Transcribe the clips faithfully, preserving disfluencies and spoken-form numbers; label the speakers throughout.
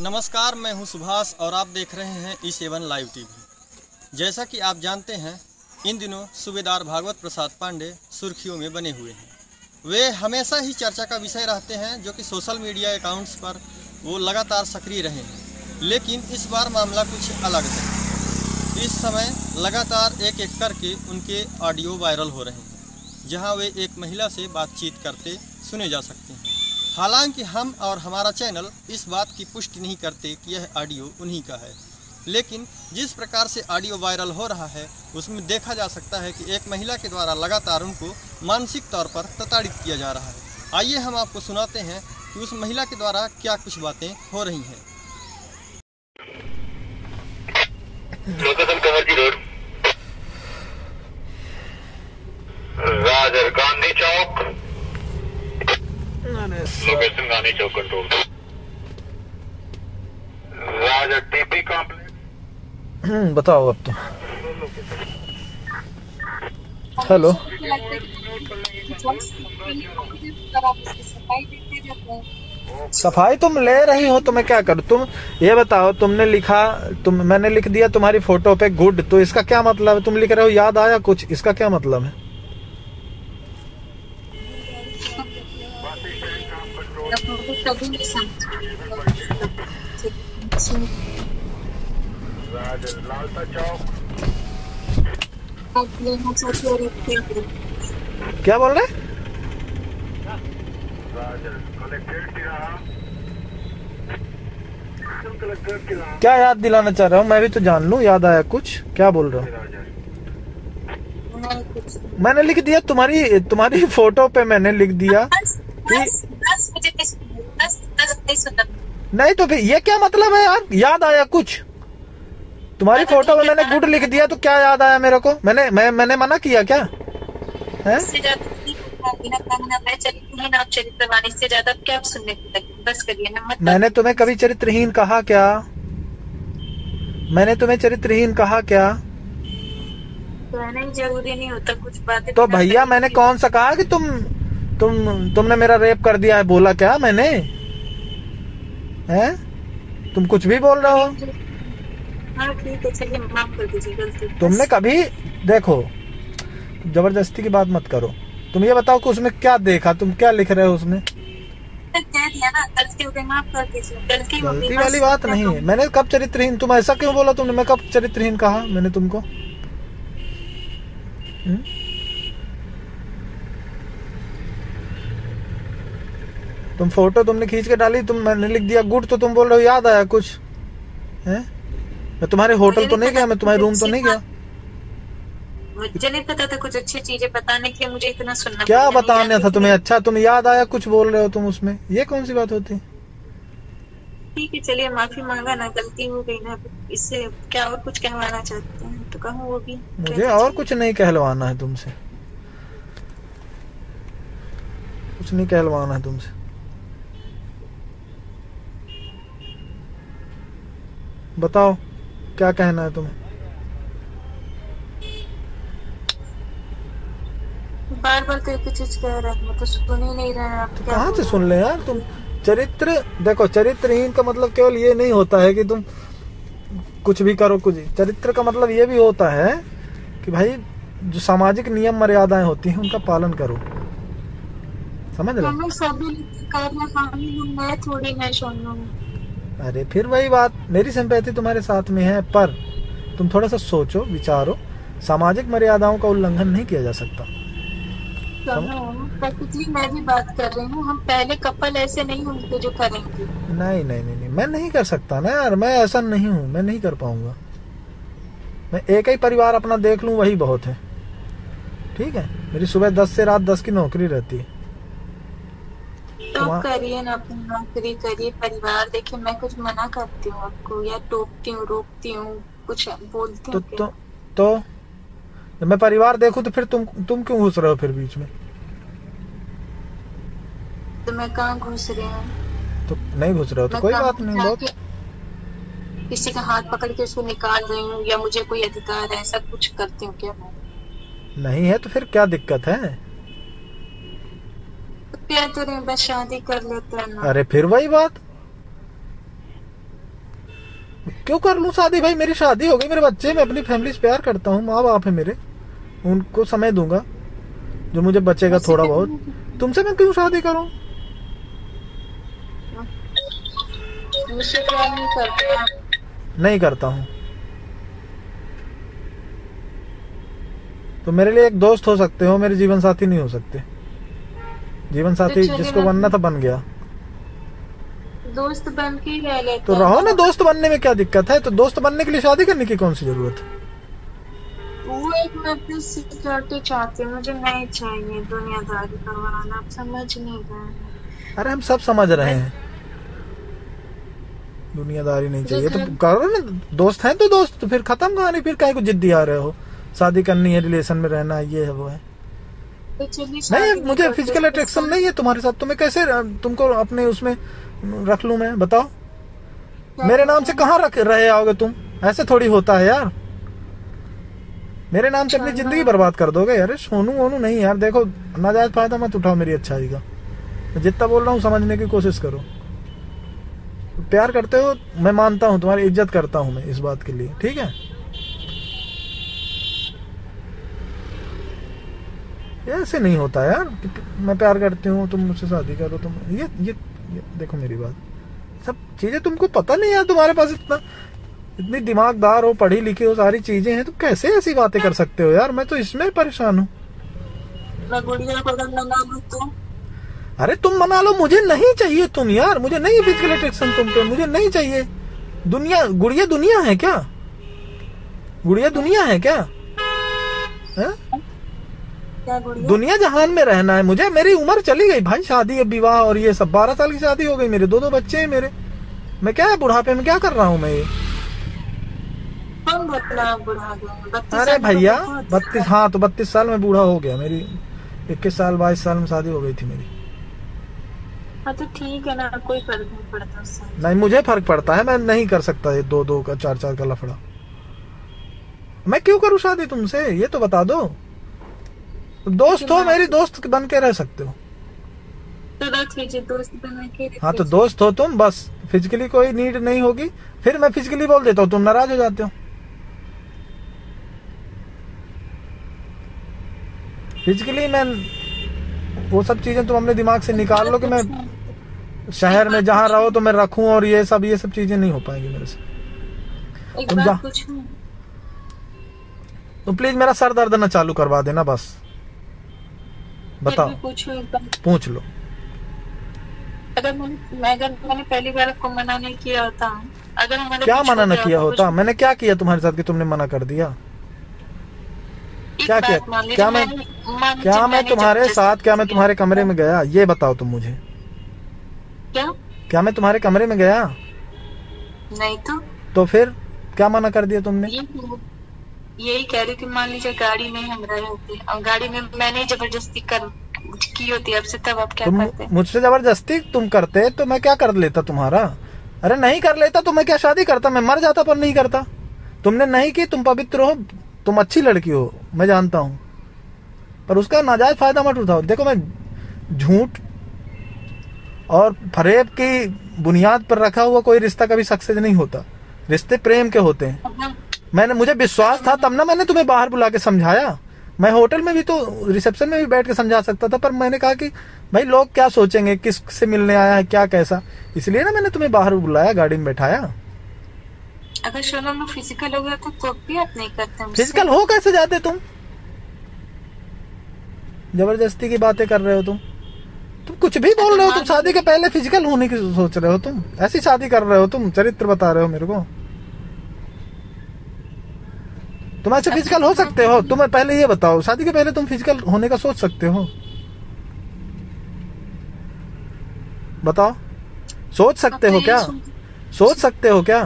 Speaker 1: नमस्कार, मैं हूं सुभाष और आप देख रहे हैं ई सेवन लाइव टीवी। जैसा कि आप जानते हैं, इन दिनों सूबेदार भागवत प्रसाद पांडे सुर्खियों में बने हुए हैं। वे हमेशा ही चर्चा का विषय रहते हैं, जो कि सोशल मीडिया अकाउंट्स पर वो लगातार सक्रिय रहे हैं। लेकिन इस बार मामला कुछ अलग है। इस समय लगातार एक एक करके उनके ऑडियो वायरल हो रहे हैं, जहां वे एक महिला से बातचीत करते सुने जा सकते हैं। हालांकि हम और हमारा चैनल इस बात की पुष्टि नहीं करते कि यह ऑडियो उन्हीं का है, लेकिन जिस प्रकार से ऑडियो वायरल हो रहा है उसमें देखा जा सकता है कि एक महिला के द्वारा लगातार उनको मानसिक तौर पर प्रताड़ित किया जा रहा है। आइए हम आपको सुनाते हैं कि उस महिला के द्वारा क्या कुछ बातें हो रही हैं।
Speaker 2: लोकेशन कवर्जी road, Raja Gandhi Chowk, location Gandhi Chowk control, Raja TP complex.
Speaker 3: हम्म बताओ अब तो। हेलो, सफाई तुम ले रही हो तो मैं क्या करूं? तुम ये बताओ, तुमने लिखा, तुम मैंने लिख दिया तुम्हारी फोटो पे गुड, तो इसका क्या मतलब है? तुम लिख रहे हो याद आया कुछ, इसका क्या मतलब है? क्या बोल रहे? क्या याद दिलाना चाह रहा हूँ? मैं भी तो जान लूं, याद आया कुछ? क्या बोल रहा हूँ? मैंने लिख दिया तुम्हारी तुम्हारी फोटो पे, मैंने लिख दिया कि नहीं, तो फिर ये क्या मतलब है यार? याद आया कुछ? तुम्हारी फोटो में मैंने गुड लिख दिया तो क्या याद आया मेरे को? मैंने मैं मैंने मना किया क्या है?
Speaker 4: चरित्रवान इससे ज्यादा क्या सुनने को लगे? बस करिए ना, मत।
Speaker 3: मैंने तुम्हें कभी चरित्रहीन कहा क्या? मैंने तुम्हें चरित्रहीन कहा क्या?
Speaker 4: नहीं, जरूरी नहीं होता कुछ बातें।
Speaker 3: तो भैया मैंने कौन सा कहा कि तुम तुम तुमने मेरा रेप कर दिया है? बोला क्या मैंने? हैं? तुम कुछ भी बोल रहे हो।
Speaker 4: हाँ ठीक है, चलिए माफ कर दीजिए गलती।
Speaker 3: तुमने कभी, देखो जबरदस्ती की बात मत करो। तुम ये बताओ कि उसमें क्या देखा, तुम क्या लिख रहे हो उसमें?
Speaker 4: कह दिया ना, गलती हो गई, माफ कर दीजिए। गलती हो गई,
Speaker 3: गलती वाली बात नहीं है। मैंने कब चरित्रहीन, तुम ऐसा क्यों बोला तुमने? मैं कब चरित्रहीन कहा मैंने तुमको? हुँ? तुम फोटो तुमने खींच के डाली, तुम मैंने लिख दिया गुड, तो तुम बोल रहे हो याद आया कुछ है? मैं तुम्हारे होटल तो नहीं गया, मैं तुम्हारे रूम तो नहीं गया।
Speaker 4: मुझे नहीं पता था कुछ अच्छी चीजें बताने के लिए मुझे इतना सुनना।
Speaker 3: क्या बताना था तुम्हें? अच्छा, तुम याद आया कुछ बोल रहे हो तुम उसमें, ये कौन सी बात होती?
Speaker 4: ठीक है, चलिए माफी मांगा ना, गलती हो गई ना, इससे क्या और कुछ कहवाना चाहते हैं तो कहूँ वो भी।
Speaker 3: मुझे और कुछ नहीं कहलवाना है तुमसे, कुछ नहीं कहलवाना है तुमसे। बताओ क्या कहना है तुम्हें?
Speaker 4: बार बार तो एक चीज कह रहा है, मैं तो सुन ही नहीं रहा।
Speaker 3: तो कहाँ से सुन ले यार तुम? चरित्र, देखो चरित्रहीन का मतलब केवल ये नहीं होता है कि तुम कुछ भी करो कुछ। चरित्र का मतलब ये भी होता है कि भाई जो सामाजिक नियम मर्यादाएं होती हैं उनका पालन करो, समझ रहे?
Speaker 4: थोड़ी मैं सुन।
Speaker 3: अरे फिर वही बात, मेरी सिंपैथी तुम्हारे साथ में है, पर तुम थोड़ा सा सोचो विचारो। सामाजिक मर्यादाओं का उल्लंघन नहीं किया जा सकता।
Speaker 4: मैं भी बात कर रही हूँ, हम पहले कपल ऐसे नहीं होंगे जो करेंगे।
Speaker 3: नहीं नहीं नहीं नहीं, मैं नहीं कर सकता ना यार, मैं ऐसा नहीं हूँ, मैं नहीं कर पाऊंगा। मैं एक ही परिवार अपना देख लूँ वही बहुत है, ठीक है? मेरी सुबह दस से रात दस की नौकरी रहती है।
Speaker 4: तो करिए ना, अपनी नौकरी करिए, परिवार देखिए। मैं कुछ मना करती हूँ आपको या टोकती हूँ, रोकती हूँ, कुछ बोलती हूँ?
Speaker 3: तो, तो, तो जब मैं परिवार देखूं तो फिर तुम तुम क्यों घुस रहे हो फिर बीच में?
Speaker 4: तो मैं कहाँ घुस रही हूँ?
Speaker 3: तो नहीं घुस रहे हो तो कोई बात नहीं। बहुत
Speaker 4: किसी का हाथ पकड़ के उसको निकाल रही हूँ या मुझे कोई अधिकार है, ऐसा कुछ करती हूँ क्या मैं?
Speaker 3: नहीं है तो फिर क्या दिक्कत है?
Speaker 4: क्या तो नहीं, बस शादी कर लेते हैं ना।
Speaker 3: अरे फिर वही बात, क्यों कर लूं शादी भाई? मेरी शादी हो गई, मेरे बच्चे, मैं अपनी फैमिली से प्यार करता हूँ, माँ बाप है मेरे, उनको समय दूंगा जो मुझे बचेगा थोड़ा बहुत। तुमसे मैं क्यों शादी करूं?
Speaker 4: मुझसे प्यार नहीं करते आप?
Speaker 3: नहीं करता हूं। तो मेरे लिए एक दोस्त हो सकते हो, मेरे जीवन साथी नहीं हो सकते। जीवन साथी
Speaker 4: तो
Speaker 3: जिसको बनना था बन गया।
Speaker 4: दोस्त बन के ही रह लेते
Speaker 3: तो रहो ना, दोस्त बनने में क्या दिक्कत है? तो दोस्त बनने के लिए शादी करने की कौन सी जरूरत है?
Speaker 4: वो एक मैं अपनी सिक्योरिटी चाहती हूँ, मुझे नहीं चाहिए दुनियादारी करवाना, आप समझ नहीं रहे।
Speaker 3: अरे हम सब समझ रहे हैं, दुनियादारी नहीं चाहिए तो करो ना। दोस्त हैं तो दोस्त, तो फिर खत्म कहानी। फिर काहे को जिद्दी आ रहे हो? शादी करनी है, रिलेशन में रहना है, ये है वो है।
Speaker 4: तो चलिए
Speaker 3: नहीं, मुझे फिजिकल अट्रैक्शन नहीं है तुम्हारे साथ, तो मैं कैसे तुमको अपने उसमें रख लूं? मैं बताओ, मेरे नाम से कहाँ रख रहे आओगे तुम? ऐसे थोड़ी होता है यार, मेरे नाम से अपनी जिंदगी बर्बाद कर दोगे। अरे सोनू वोनू नहीं यार, देखो नाजायज फायदा मत उठाओ मेरी अच्छाई का। मैं जितना बोल रहा हूँ समझने की कोशिश करो। प्यार करते हो, मैं मानता हूँ, तुम्हारी इज्जत करता हूँ मैं इस बात के लिए, ठीक है? ऐसे नहीं होता यार, मैं प्यार करती हूँ तुम मुझसे शादी करो। तुम ये ये, ये देखो मेरी बात, सब चीजें तुमको पता नहीं यार। तुम्हारे पास इतना इतनी दिमागदार हो, पढ़ी लिखी हो, सारी चीजें हैं, तुम कैसे ऐसी बातें कर सकते हो यार? मैं तो इसमें परेशान हूँ। अरे तुम मना लो, मुझे नहीं चाहिए तुम यार, मुझे नहीं फिजिकल अट्रैक्शन तुम पे, मुझे नहीं चाहिए। दुनिया गुड़िया दुनिया है क्या? गुड़िया दुनिया है क्या? है? दुनिया जहान में रहना है मुझे। मेरी उम्र चली गई भाई, शादी विवाह और ये सब। बारह साल की शादी हो गई, मेरे दो दो बच्चे हैं मेरे। मैं क्या है बुढ़ापे में क्या कर रहा हूँ मैं ये? अरे भैया बत्तीस, हाँ तो बत्तीस साल में बूढ़ा हो गया। मेरी इक्कीस साल बाईस साल में शादी हो गई थी मेरी।
Speaker 4: हाँ तो ठीक है ना, कोई फर्क नहीं पड़ता उससे।
Speaker 3: नहीं, मुझे फर्क पड़ता है, मैं नहीं कर सकता ये दो दो का चार चार का लफड़ा। मैं क्यों करूँ शादी तुमसे, ये तो बता दो। दोस्त हो, मेरी दोस्त बन के रह सकते हो
Speaker 4: तो रख लीजिए, दोस्त बन के।
Speaker 3: हाँ तो दोस्त हो तुम, बस फिजिकली कोई नीड नहीं होगी। फिर मैं फिजिकली बोल देता हूँ, तुम नाराज हो जाते हो। फिजिकली मैं वो सब चीजें तुम अपने दिमाग से निकाल लो कि मैं शहर में जहाँ रहो तो मैं रखूं, और ये सब ये सब चीजें नहीं हो पाएंगी मेरे से। तुम जा, तो प्लीज मेरा सर दर्द न चालू करवा देना बस। बताओ, पूछ लो।
Speaker 4: अगर मैंने अगर मैंने पहली बार आपको मना नहीं किया होता, अगर मैंने
Speaker 3: क्या मना न किया होता? मैंने क्या किया तुम्हारे साथ कि तुमने मना कर दिया? क्या किया? क्या मैं क्या मैं तुम्हारे साथ, क्या मैं तुम्हारे कमरे में गया? ये बताओ तुम मुझे।
Speaker 4: क्या
Speaker 3: क्या मैं तुम्हारे कमरे में गया?
Speaker 4: नहीं तो
Speaker 3: तो फिर क्या मना कर दिया तुमने?
Speaker 4: यही कह रही थी, मान लीजिए गाड़ी में हम रहे होते और गाड़ी में मैंने जबरदस्ती कर की होती आपसे, तब आप क्या करते?
Speaker 3: मुझसे जबरदस्ती तुम करते तो मैं क्या कर लेता तुम्हारा? अरे नहीं कर लेता तो मैं क्या शादी करता? मैं मर जाता पर नहीं करता। तुमने नहीं की, तुम पवित्र हो, तुम अच्छी लड़की हो, मैं जानता हूँ, पर उसका नाजायज फायदा मत उठाओ। देखो मैं झूठ और फरेब की बुनियाद पर रखा हुआ कोई रिश्ता कभी सक्सेस नहीं होता। रिश्ते प्रेम के होते हैं। मैंने मुझे विश्वास था तब ना मैंने तुम्हें बाहर बुला के समझाया। मैं होटल में भी तो, रिसेप्शन में भी बैठ के समझा सकता था, पर मैंने कहा कि भाई लोग क्या सोचेंगे, किस से मिलने आया है, क्या कैसा, इसलिए ना मैंने तुम्हें बाहर बुलाया, गाड़ी में बैठाया।
Speaker 4: अगर शोनू में फिजिकल हो गया तो, तो भी आप नहीं करते?
Speaker 3: फिजिकल हो कैसे जाते तुम? जबरदस्ती की बातें कर रहे हो तुम। तुम कुछ भी बोल रहे हो। तुम शादी के पहले फिजिकल होने की सोच रहे हो, तुम ऐसी शादी कर रहे हो, तुम चरित्र बता रहे हो मेरे को। तुम ऐसे फिजिकल हो सकते हो? तुम्हें पहले ये बताओ, शादी के पहले तुम फिजिकल होने का सोच सकते हो? बताओ, सोच सकते हो क्या? सोच सकते हो क्या?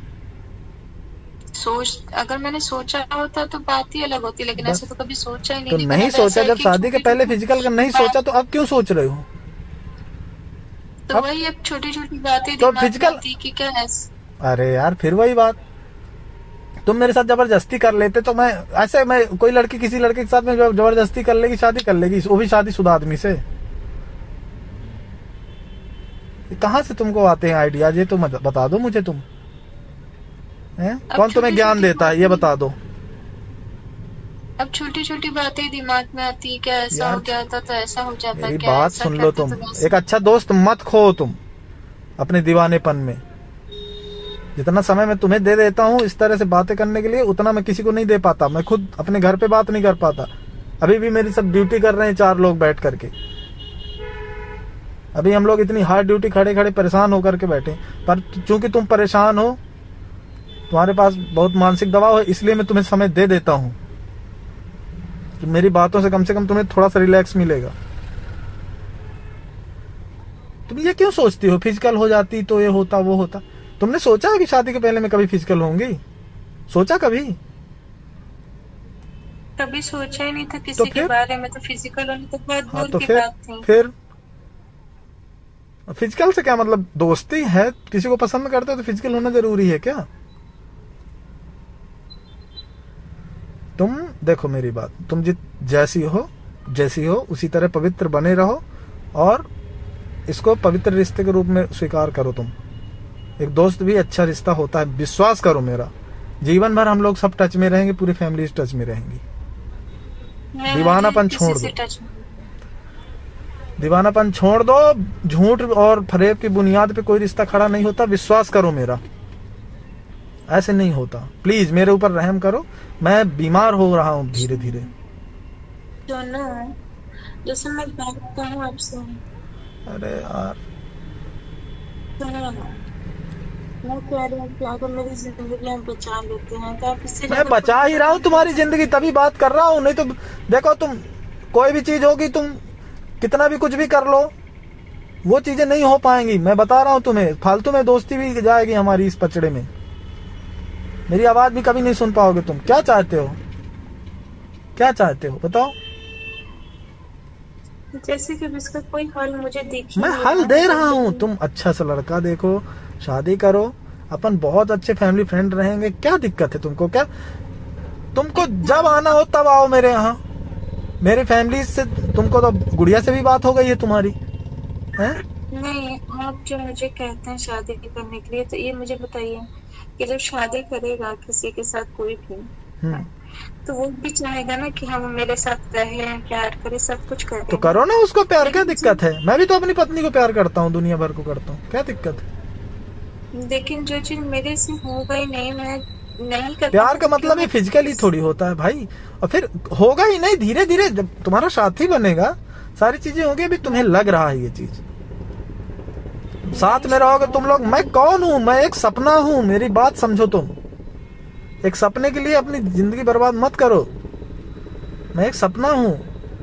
Speaker 4: सोच अगर मैंने सोचा होता तो बात ही अलग होती, लेकिन ऐसे तो कभी सोचा ही नहीं।
Speaker 3: तो नहीं सोचा, जब शादी के पहले फिजिकल का नहीं सोचा तो अब क्यों सोच रहे हो?
Speaker 4: तो वही अब छोटी छोटी बातें
Speaker 3: तो फिजिकल
Speaker 4: की क्या है?
Speaker 3: अरे यार फिर वही बात, तुम मेरे साथ जबरदस्ती कर लेते तो मैं ऐसे, मैं कोई लड़की किसी लड़के के साथ में जबरदस्ती कर लेगी, शादी कर लेगी, वो भी शादीशुदा आदमी से। कहाँ से तुमको आते हैं आइडियाज, ये तो बता दो मुझे तुम। हैं? कौन तुम्हें ज्ञान देता है ये बता दो।
Speaker 4: अब छोटी छोटी बातें दिमाग में आती, क्या ऐसा हो गया था तो ऐसा हो जाता,
Speaker 3: मेरी
Speaker 4: क्या
Speaker 3: बात
Speaker 4: ऐसा
Speaker 3: सुन लो,
Speaker 4: करते
Speaker 3: तुम
Speaker 4: तो वैसा।
Speaker 3: एक अच्छा दोस्त मत खो तुम अपने दीवानेपन में। जितना समय मैं तुम्हें दे देता हूँ इस तरह से बातें करने के लिए, उतना मैं किसी को नहीं दे पाता। मैं खुद अपने घर पे बात नहीं कर पाता। अभी भी मेरी सब ड्यूटी कर रहे हैं चार लोग बैठ करके। अभी हम लोग इतनी हार्ड ड्यूटी खड़े खड़े परेशान होकर के बैठे, पर चूंकि तुम परेशान हो, तुम्हारे पास बहुत मानसिक दबाव है, इसलिए मैं तुम्हें समय दे देता हूँ कि मेरी बातों से कम से कम तुम्हें थोड़ा सा रिलैक्स मिलेगा। तुम ये क्यों सोचती हो फिजिकल हो जाती तो ये होता वो होता? तुमने सोचा है कि शादी के पहले मैं कभी फिजिकल होंगी? सोचा कभी?
Speaker 4: कभी सोचा ही नहीं था किसी
Speaker 3: तो
Speaker 4: के
Speaker 3: फिर?
Speaker 4: बारे में, तो फिजिकल होने तो बहुत
Speaker 3: हाँ
Speaker 4: दूर
Speaker 3: तो
Speaker 4: की
Speaker 3: फिर
Speaker 4: बात थी।
Speaker 3: फिर फिजिकल से क्या मतलब? दोस्ती है, किसी को पसंद करते हो तो फिजिकल होना जरूरी है क्या? तुम देखो मेरी बात, तुम जित जैसी हो जैसी हो उसी तरह पवित्र बने रहो और इसको पवित्र रिश्ते के रूप में स्वीकार करो। तुम एक दोस्त भी अच्छा रिश्ता होता है, विश्वास करो मेरा। जीवन भर हम लोग सब टच में रहेंगे, पूरी फैमिली टच में रहेंगी।
Speaker 4: मैं
Speaker 3: दीवानापन
Speaker 4: किसी
Speaker 3: छोड़
Speaker 4: से
Speaker 3: दो।
Speaker 4: टच नहीं।
Speaker 3: दीवानापन छोड़ दो। झूठ और फरेब की बुनियाद पे कोई रिश्ता खड़ा नहीं होता, विश्वास करो मेरा। ऐसे नहीं होता। प्लीज मेरे ऊपर रहम करो, मैं बीमार हो रहा हूँ धीरे धीरे।
Speaker 4: सुनो, जैसे मैं बात कहूँ आपसे,
Speaker 3: अरे यार,
Speaker 4: सुनो ना, मैं कह रही हूँ कि अगर मेरी जिंदगी हम बचा लेते हैं तो आप इससे
Speaker 3: मैं
Speaker 4: ज्यादा
Speaker 3: बचा ही रहा हूँ तुम्हारी जिंदगी, तभी बात कर रहा हूँ। नहीं तो देखो, तुम कोई भी चीज होगी, तुम कितना भी कुछ भी कर लो, वो चीजें नहीं हो पाएंगी। मैं बता रहा हूँ तुम्हें, फालतू में दोस्ती भी जाएगी हमारी इस पचड़े में। मेरी आवाज भी कभी नहीं सुन पाओगे तुम। क्या चाहते हो? क्या चाहते हो बताओ?
Speaker 4: जैसे कि इसका कोई हल मुझे दिख ही
Speaker 3: मैं
Speaker 4: नहीं
Speaker 3: हल
Speaker 4: रहा।
Speaker 3: दे रहा हूँ। तुम अच्छा सा लड़का देखो, शादी करो, अपन बहुत अच्छे फैमिली फ्रेंड रहेंगे। क्या दिक्कत है तुमको? क्या तुमको जब आना हो तब आओ मेरे यहाँ। मेरी फैमिली से तुमको तो गुड़िया से भी बात हो गई है तुम्हारी, हैं?
Speaker 4: नहीं, आप जो मुझे कहते हैं शादी करने के लिए, तो ये मुझे बताइए कि जब शादी करेगा किसी के साथ कोई भी,
Speaker 3: हम्म।
Speaker 4: तो वो भी चाहेगा ना कि हम मेरे साथ रहे, प्यार करे, सब कुछ करे।
Speaker 3: तो करो ना उसको प्यार, क्या दिक्कत है? मैं भी तो अपनी पत्नी को प्यार करता हूँ, दुनिया भर को करता हूँ, क्या दिक्कत है?
Speaker 4: लेकिन जो चीज मेरे से होगा ही नहीं, मैं नहीं कर
Speaker 3: प्यार का मतलब ये फिजिकली थोड़ी होता है भाई। और फिर होगा ही नहीं, धीरे धीरे जब तुम्हारा साथी बनेगा सारी चीजें होंगी। अभी तुम्हें लग रहा है ये चीज, साथ में रहोगे तुम लोग। मैं कौन हूँ? मैं एक सपना हूँ, मेरी बात समझो तुम। एक सपने के लिए अपनी जिंदगी बर्बाद मत करो। मैं एक सपना हूँ,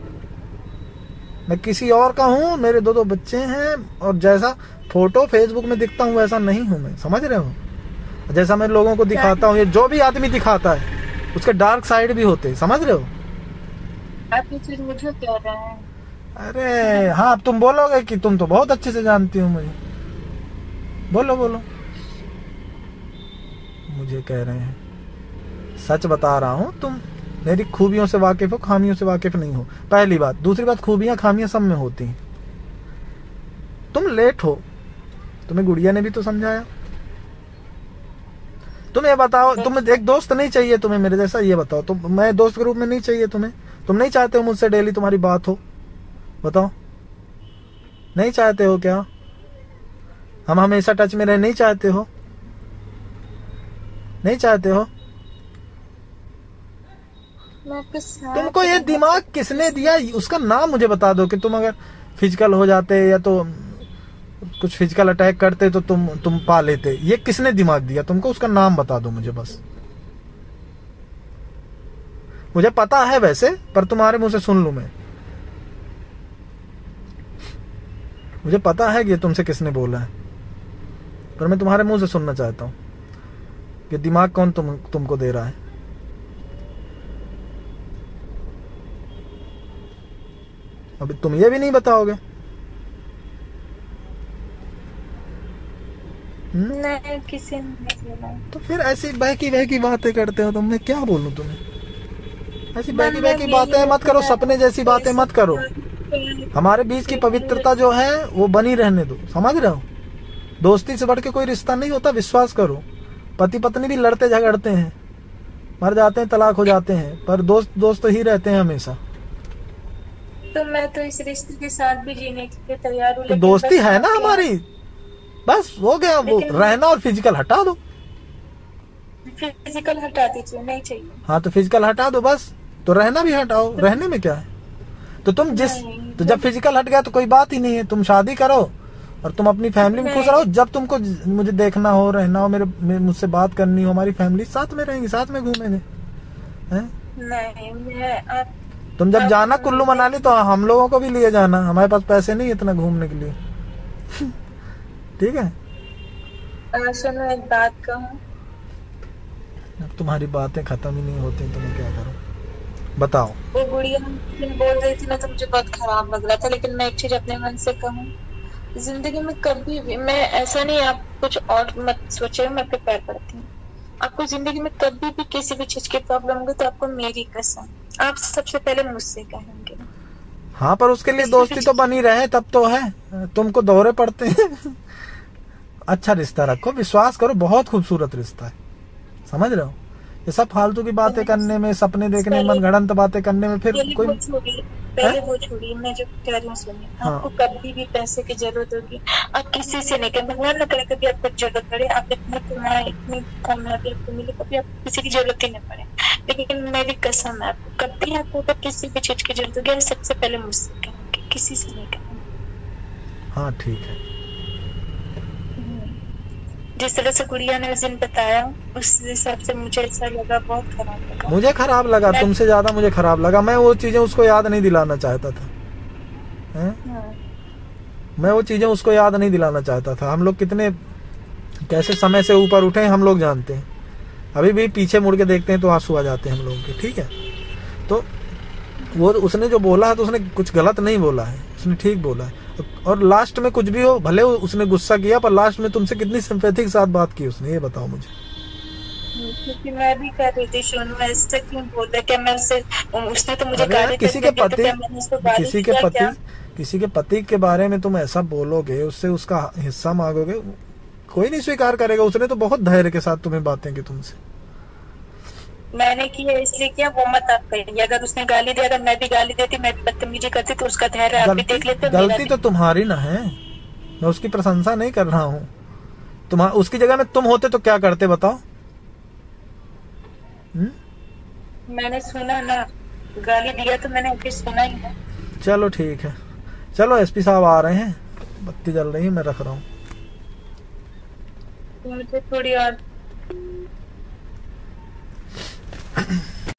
Speaker 3: मैं किसी और का हूँ। मेरे दो दो बच्चे हैं, और जैसा फोटो फेसबुक में दिखता हूँ वैसा नहीं हूँ मैं, समझ रहे हो? जैसा मैं लोगों को दिखाता हूँ, ये जो भी आदमी दिखाता है उसके डार्क साइड भी होते हैं, समझ रहे हो?
Speaker 4: आप ये चीज मुझे कह रहे हैं।
Speaker 3: अरे हाँ, अब तुम बोलोगे कि तुम तो बहुत अच्छे से जानती हो मुझे। बोलो बोलो। मुझे कह रहे हैं, सच बता रहा हूँ, तुम मेरी खूबियों से वाकिफ हो, खामियों से वाकिफ नहीं हो, पहली बात। दूसरी बात, खूबियां खामियां सब में होती हैं। तुम लेट हो, तुम्हें गुड़िया ने भी तो समझाया। तुम ये बताओ, तुम एक दोस्त नहीं चाहिए तुम्हें मेरे जैसा? ये बताओ, तुम मैं दोस्त के रूप में नहीं चाहिए तुम्हें? तुम नहीं चाहते हो मुझसे डेली तुम्हारी बात हो? बताओ, नहीं चाहते हो क्या? हम हमेशा टच में रहे, नहीं चाहते हो? नहीं चाहते हो? तुमको ये दिमाग किसने दिया? उसका नाम मुझे बता दो कि तुम अगर फिजिकल हो जाते या तो कुछ फिजिकल अटैक करते तो तुम तुम पा लेते। ये किसने दिमाग दिया तुमको? उसका नाम बता दो मुझे बस। मुझे पता है वैसे, पर तुम्हारे मुंह से सुन लूं मैं। मुझे पता है कि ये तुमसे किसने बोला है, पर मैं तुम्हारे मुंह से सुनना चाहता हूं कि दिमाग कौन तुम तुमको दे रहा है। अभी तुम ये भी नहीं बताओगे?
Speaker 4: नहीं, किसी ने नहीं बोला।
Speaker 3: तो फिर ऐसी बहकी बहकी बातें करते हो तुम। मैं क्या बोलूं तुम्हें? ऐसी बहकी बहकी बातें मत करो, सपने जैसी बातें मत करो। हमारे बीच की पवित्रता जो है वो बनी रहने दो, समझ रहे हो? दोस्ती से बढ़ के कोई रिश्ता नहीं होता, विश्वास करो। पति पत्नी भी लड़ते झगड़ते हैं, मर जाते हैं, तलाक हो जाते हैं, पर दोस्त दोस्त तो ही रहते हैं हमेशा।
Speaker 4: तो मैं तो इस रिश्ते के साथ भी जीने के लिए तैयार हूँ।
Speaker 3: तो दोस्ती है ना हमारी, बस हो गया। वो रहना और फिजिकल हटा दो।
Speaker 4: फिजिकल हटा दीजिए, नहीं चाहिए।
Speaker 3: हाँ तो फिजिकल हटा दो बस, तो रहना भी हटाओ, रहने में क्या है। तो तुम जिस तो जब फिजिकल हट गया तो कोई बात ही नहीं है, तुम शादी करो और तुम अपनी फैमिली में खुश रहो। जब तुमको मुझे देखना हो, रहना हो, मेरे मुझसे बात करनी हो, हमारी फैमिली साथ में रहेंगी, साथ में घूमेंगे, हैं?
Speaker 4: नहीं मैं आप,
Speaker 3: तुम जब जाना कुल्लू मनाली तो हम लोगों को भी लिए जाना, हमारे पास पैसे नहीं इतना घूमने के लिए। ठीक है।
Speaker 4: आ, सुनो एक बात कहूँ।
Speaker 3: अब तुम्हारी बातें खत्म ही नहीं होती तो मैं क्या करूँ, बताओ।
Speaker 4: वो गुड़िया बोल रही थी ना, तो मुझे बहुत खराब लग रहा था, लेकिन मैं एक चीज अपने मन से कहूँ, जिंदगी में कभी भी, मैं ऐसा नहीं, आप कुछ और मत सोचे, मैं आपके पैर पड़ती हूँ। आपको जिंदगी में कभी भी किसी भी चीज की प्रॉब्लम होगी तो आपको मेरी कसम, आप सबसे पहले मुझसे कहेंगे।
Speaker 3: हाँ पर उसके लिए दोस्ती तो बनी रहे तब तो है, तुमको दौरे पड़ते हैं। अच्छा रिश्ता रखो, विश्वास करो, बहुत खूबसूरत रिश्ता है, समझ रहे हो। ये सब फालतू की बातें करने में, सपने देखने में, मनगढ़ंत बातें करने में फिर कोई,
Speaker 4: पहले वो छोड़िए, मैं जो कह रही हूँ सुनिए। हाँ। आपको कभी भी पैसे की जरूरत होगी, आप किसी से नहीं करें, भगवान न करे कभी आपको जरूरत पड़े, आप इतनी कमाए, इतनी कामयाबी आपको मिले, कभी आपको किसी की जरूरत ही नहीं पड़े। लेकिन मेरी कसम है, आपको कभी आपको अगर किसी भी चीज की जरूरत होगी, सबसे पहले मुझसे कहेंगे, किसी से नहीं कहेंगे।
Speaker 3: हाँ ठीक है।
Speaker 4: जिस तरह से गुड़िया ने उस दिन बताया, उस हिसाब से मुझे ऐसा लगा, बहुत खराब लगा।
Speaker 3: मुझे खराब लगा, तुमसे ज्यादा मुझे खराब लगा। मैं वो चीजें उसको याद नहीं दिलाना चाहता था, हैं? हाँ। मैं वो चीजें उसको याद नहीं दिलाना चाहता था। हम लोग कितने कैसे समय से ऊपर उठे हम लोग जानते हैं। अभी भी पीछे मुड़ के देखते हैं तो आंसू आ जाते हैं हम लोगों के। ठीक है, तो वो उसने जो बोला है तो उसने कुछ गलत नहीं बोला है, उसने ठीक बोला है। और लास्ट में कुछ भी हो, भले उसने गुस्सा किया, पर लास्ट में तुमसे कितनी सिंपैथी के साथ बात की उसने, ये बताओ मुझे।
Speaker 4: क्योंकि मैं भी कर रही थी सोनू, ऐसा क्यों बोलता, क्या मैं उससे, उसने तो मुझे गाली
Speaker 3: किसी के पति किसी के पति किसी के पति के बारे में तुम ऐसा बोलोगे, उससे उसका हिस्सा मांगोगे, कोई नहीं स्वीकार करेगा। उसने तो बहुत धैर्य के साथ तुम्हें बातें की तुमसे।
Speaker 4: मैंने किया इसलिए किया, वो मत आप कहिए। अगर उसने गाली दिया, अगर मैं भी गाली देती, मैं भी बदतमीजी करती, तो उसका धैर्य आप भी देख लेते।
Speaker 3: गलती तो तुम्हारी ना है, मैं उसकी प्रशंसा नहीं कर रहा हूँ। तुम उसकी जगह में तुम होते तो क्या करते बताओ? हुँ?
Speaker 4: मैंने सुना ना, गाली दिया तो मैंने अभी सुना ही ना।
Speaker 3: चलो ठीक है, चलो एसपी साहब आ रहे हैं, बत्ती जल रही है, मैं रख रहा हूँ।
Speaker 4: मुझे थोड़ी और